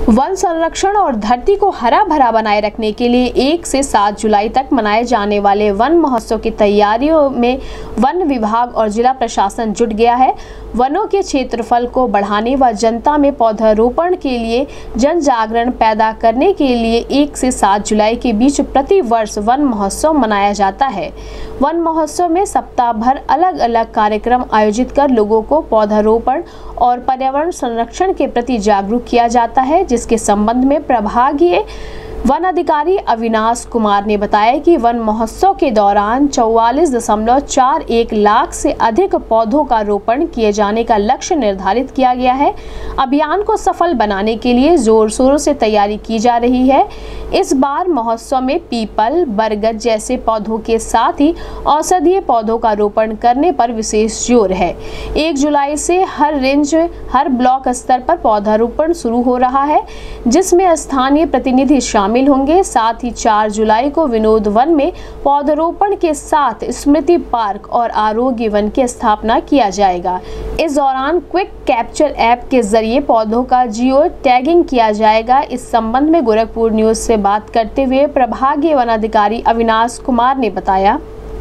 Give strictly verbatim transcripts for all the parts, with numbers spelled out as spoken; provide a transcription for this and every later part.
One संरक्षण और धरती को हरा भरा बनाए रखने के लिए एक से सात जुलाई तक मनाए जाने वाले वन महोत्सव की तैयारियों में वन विभाग और जिला प्रशासन जुट गया है। वनों के क्षेत्रफल को बढ़ाने व जनता में पौधारोपण के लिए जन जागरण पैदा करने के लिए एक से सात जुलाई के बीच प्रति वर्ष वन महोत्सव मनाया जाता है। वन महोत्सव में सप्ताह भर अलग अलग कार्यक्रम आयोजित कर लोगों को पौधारोपण और पर्यावरण संरक्षण के प्रति जागरूक किया जाता है, जिसके संबंध में प्रभागीय वन अधिकारी अविनाश कुमार ने बताया कि वन महोत्सव के दौरान चौवालीस दशमलव चार एक लाख से अधिक पौधों का रोपण किए जाने का लक्ष्य निर्धारित किया गया है। अभियान को सफल बनाने के लिए जोर शोरों से तैयारी की जा रही है। इस बार महोत्सव में पीपल, बरगद जैसे पौधों के साथ ही औषधीय पौधों का रोपण करने पर विशेष जोर है। एक जुलाई से हर रेंज, हर ब्लॉक स्तर पर पौधारोपण शुरू हो रहा है, जिसमें स्थानीय प्रतिनिधि शामिल होंगे। साथ ही चार जुलाई को विनोद वन में पौधारोपण के साथ स्मृति पार्क और आरोग्य वन की स्थापना किया जाएगा। इस दौरान क्विक कैप्चर ऐप के जरिए पौधों का जियो टैगिंग किया जाएगा। इस संबंध में गोरखपुर न्यूज से बात करते हुए प्रभागीय वन अधिकारी अविनाश कुमार ने बताया।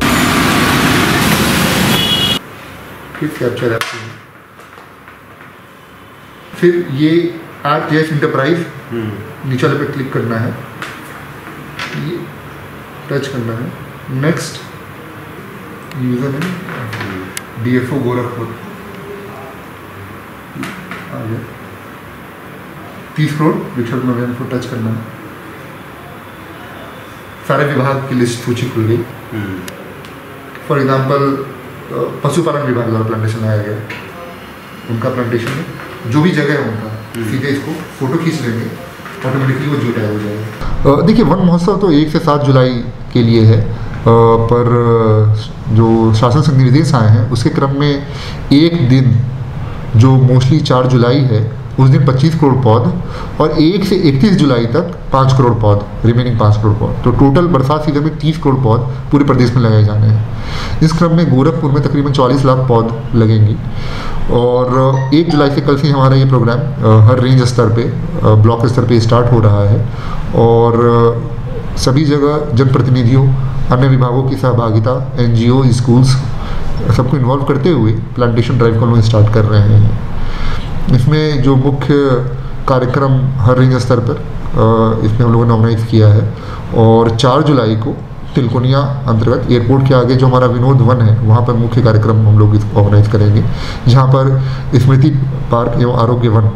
क्विक कैप्चर ऐप, फिर ये आर टी एस इंटरप्राइज नीचे वाले पे क्लिक करना है, ये टच करना है, next user name D F O Gorakhpur आ गया, तीस करोड़ विक्षण नोवेन को टच करना है। सारे विभाग की लिस्ट सूची खुल गई। फॉर एग्जांपल पशुपालन विभाग द्वारा प्लांटेशन लाया गया, उनका प्लांटेशन है, जो भी जगह है उनका सीधे इसको फोटो खींच लेंगे, ऑटोमेटिकली वो जुटा हो जाएगा। देखिए, वन महोत्सव तो एक से सात जुलाई के लिए है, आ, पर जो शासन से निर्देश आए हैं उसके क्रम में एक दिन जो मोस्टली चार जुलाई है उस दिन पच्चीस करोड़ पौध और एक से इकतीस जुलाई तक पाँच करोड़ पौध, रिमेनिंग पाँच करोड़ पौध, तो टोटल बरसात सीजन में तीस करोड़ पौध पूरे प्रदेश में लगाए जाने हैं। इस क्रम में गोरखपुर में तकरीबन चालीस लाख पौध लगेंगी और एक जुलाई से कल से हमारा ये प्रोग्राम हर रेंज स्तर पे, ब्लॉक स्तर पे स्टार्ट हो रहा है और सभी जगह जनप्रतिनिधियों, अन्य विभागों की सहभागिता, एन जी ओ, स्कूल्स सबको इन्वॉल्व करते हुए प्लांटेशन ड्राइव को हम स्टार्ट कर रहे हैं। इसमें जो मुख्य कार्यक्रम हर रेंज स्तर पर इसमें हम लोगों ने ऑर्गेनाइज किया है और चार जुलाई को तिलकोनिया अंतर्गत एयरपोर्ट के आगे जो हमारा विनोद वन है वहाँ पर मुख्य कार्यक्रम हम लोग इसको ऑर्गेनाइज करेंगे, जहाँ पर स्मृति पार्क एवं आरोग्य वन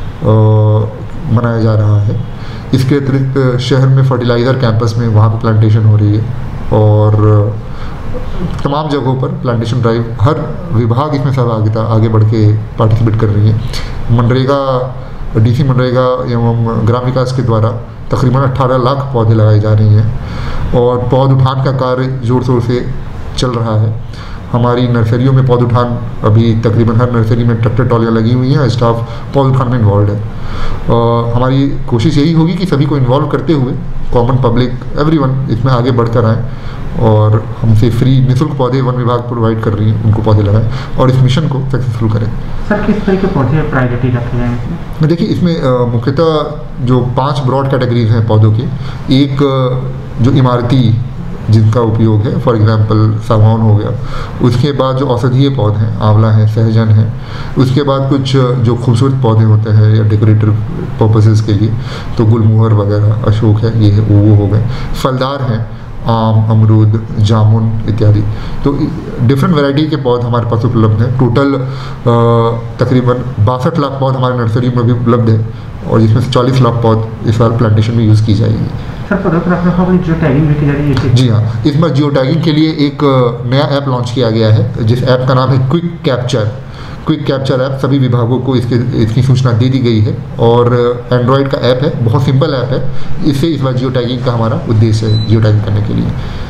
मनाया जा रहा है। इसके अतिरिक्त शहर में फर्टिलाइज़र कैंपस में वहाँ पर प्लांटेशन हो रही है और तमाम जगहों पर प्लांटेशन ड्राइव, हर विभाग इसमें सहभागिता आगे बढ़ के पार्टिसिपेट कर रही है। मनरेगा, डीसी मनरेगा एवं ग्राम विकास के द्वारा तकरीबन अठारह लाख पौधे लगाए जा रही हैं और पौध उठान का कार्य ज़ोर शोर से चल रहा है। हमारी नर्सरियों में पौध उठान, अभी तकरीबन हर नर्सरी में ट्रैक्टर ट्रॉलियाँ लगी हुई हैं, स्टाफ पौध उठान में इन्वॉल्व है। और हमारी कोशिश यही होगी कि सभी को इन्वॉल्व करते हुए कॉमन पब्लिक, एवरीवन इसमें आगे बढ़कर आएँ और हमसे फ्री निःशुल्क पौधे वन विभाग प्रोवाइड कर रही है, उनको पौधे लगाएं और इस मिशन को सक्सेसफुल करें। सर, किस तरह के पौधे प्रायोरिटी रखे गए हैं? देखिए, इसमें मुख्यतः जो पांच ब्रॉड कैटेगरीज हैं पौधों के, एक जो इमारती जिनका उपयोग है, फॉर एग्जांपल सागवान हो गया, उसके बाद जो औषधीय पौधे हैं, आंवला है, सहजन है, उसके बाद कुछ जो खूबसूरत पौधे होते हैं या डेकोरेटिव पर्पसेस के लिए, तो गुलमोहर वगैरह, अशोक है, ये है, वो हो गए। फलदार हैं, आम, अमरूद, जामुन इत्यादि। तो डिफरेंट वैरायटी के पौध हमारे पास उपलब्ध हैं। टोटल तकरीबन बासठ लाख पौध हमारे नर्सरी में भी उपलब्ध है और जिसमें से चालीस लाख पौध इस बार प्लांटेशन में यूज़ की जाएगी। सर, पौधों पर आपने जियो टैगिंग भी की जा रही है? जी हाँ, इस बार जियो टैगिंग के लिए एक नया ऐप लॉन्च किया गया है, जिस ऐप का नाम है quick capture. Quick capture app सभी विभागों को इसके इसकी सूचना दे दी गई है और एंड्रॉयड का ऐप है, बहुत सिंपल ऐप है। इससे इस बार जियो टैगिंग का हमारा उद्देश्य है, जियो टैगिंग करने के लिए।